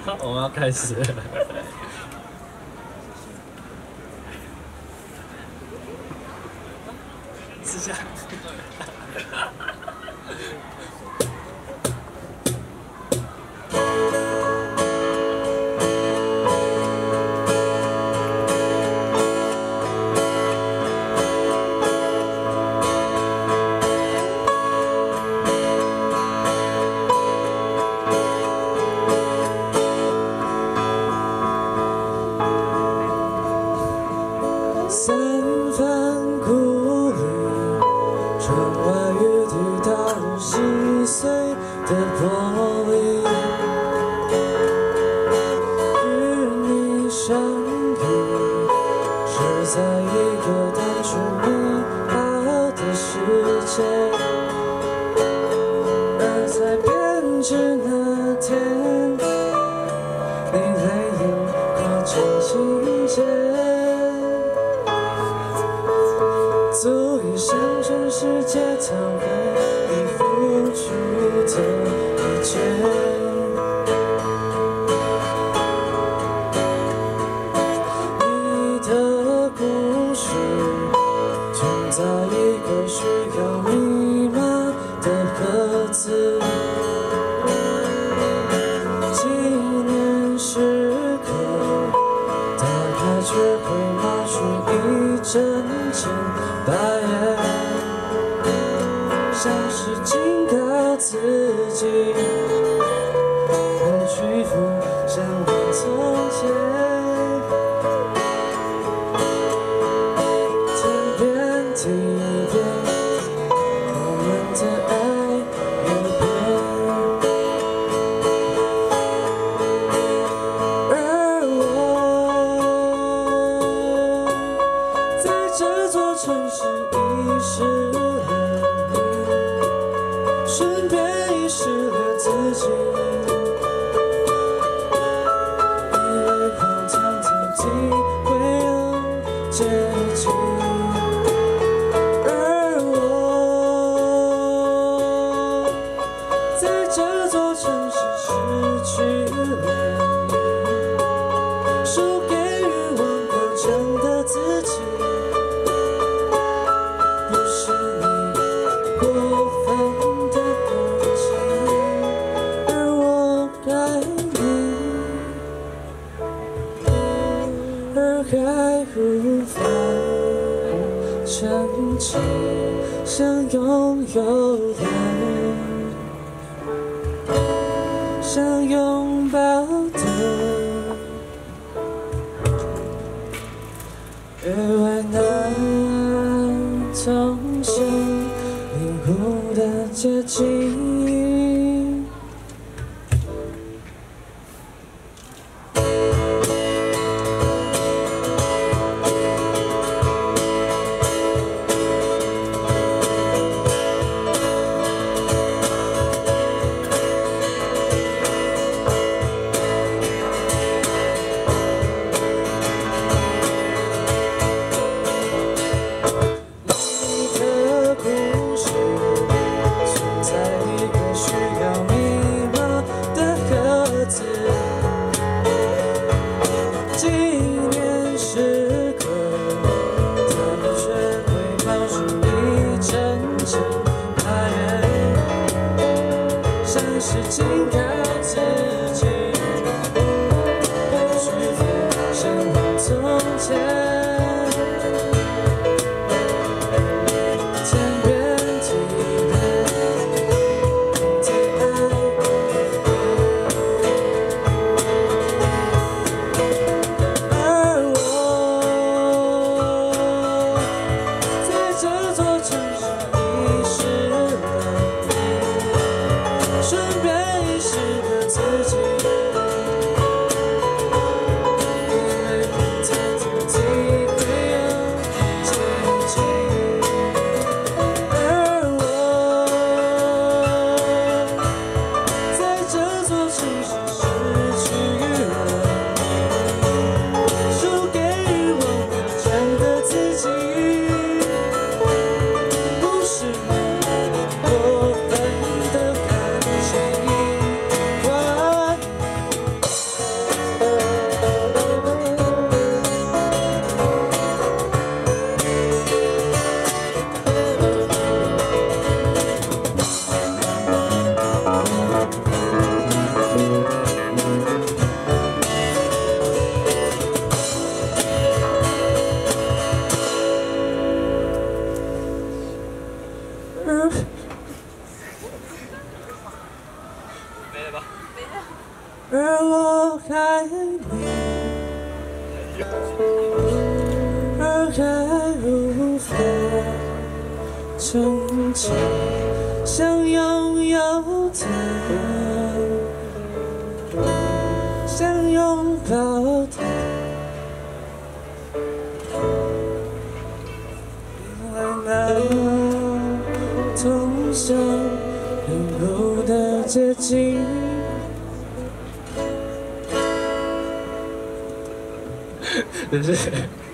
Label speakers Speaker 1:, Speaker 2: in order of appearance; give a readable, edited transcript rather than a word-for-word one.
Speaker 1: 我们要开始了。试下。
Speaker 2: 三番故里，窗外雨滴打入细碎的玻璃，与你相遇，是在一个单纯美好的世界，而在编织那天，你泪眼跨成情节。 足以向全世界讨回你付出的一切。你的故事停在一个需要密码的盒子，纪念时刻打开却会冒出一阵阵。 白眼，像是警告自己，不屈服，像我从前。天边地边，我们的爱有变，而我在这座城市。 遗失了你，顺便遗失了自己，以为荒唐的体会有结局，而我在这座城市失去了你，输给欲望歌唱的自己。 还无法撑起想拥有的，想拥抱的，越为难从心领悟的接近。 在而我爱你，而爱无法成全，想拥有它，想拥抱它。通向永恒的结晶。真是。